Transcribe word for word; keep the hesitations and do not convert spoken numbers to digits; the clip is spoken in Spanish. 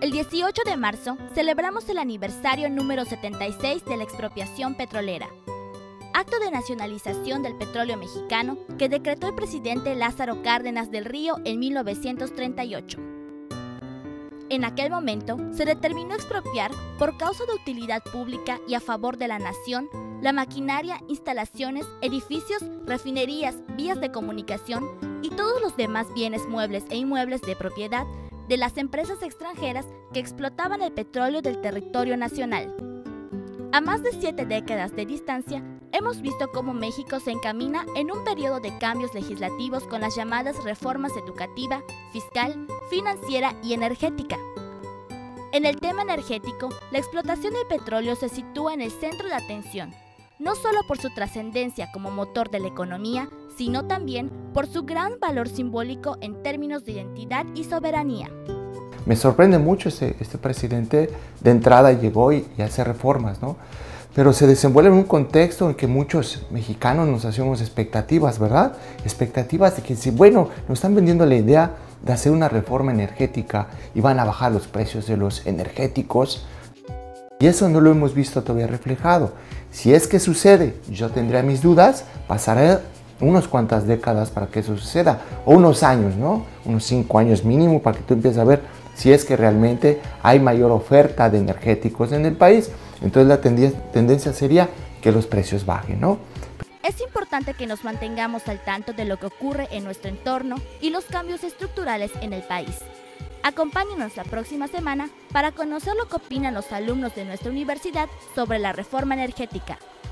El dieciocho de marzo celebramos el aniversario número setenta y seis de la expropiación petrolera, acto de nacionalización del petróleo mexicano que decretó el presidente Lázaro Cárdenas del Río en mil novecientos treinta y ocho. En aquel momento se determinó expropiar por causa de utilidad pública y a favor de la nación la maquinaria, instalaciones, edificios, refinerías, vías de comunicación y todos los demás bienes muebles e inmuebles de propiedad de las empresas extranjeras que explotaban el petróleo del territorio nacional. A más de siete décadas de distancia, hemos visto cómo México se encamina en un periodo de cambios legislativos con las llamadas reformas educativa, fiscal, financiera y energética. En el tema energético, la explotación del petróleo se sitúa en el centro de atención, no solo por su trascendencia como motor de la economía, sino también por su gran valor simbólico en términos de identidad y soberanía. Me sorprende mucho este, este presidente, de entrada llegó y, y hace reformas, ¿no? Pero se desenvuelve en un contexto en que muchos mexicanos nos hacemos expectativas, ¿verdad? Expectativas de que si, bueno, nos están vendiendo la idea de hacer una reforma energética y van a bajar los precios de los energéticos. Y eso no lo hemos visto todavía reflejado. Si es que sucede, yo tendría mis dudas, pasará unas cuantas décadas para que eso suceda, o unos años, ¿no? Unos cinco años mínimo para que tú empieces a ver si es que realmente hay mayor oferta de energéticos en el país. Entonces la tendencia sería que los precios bajen, ¿no? Es importante que nos mantengamos al tanto de lo que ocurre en nuestro entorno y los cambios estructurales en el país. Acompáñenos la próxima semana para conocer lo que opinan los alumnos de nuestra universidad sobre la reforma energética.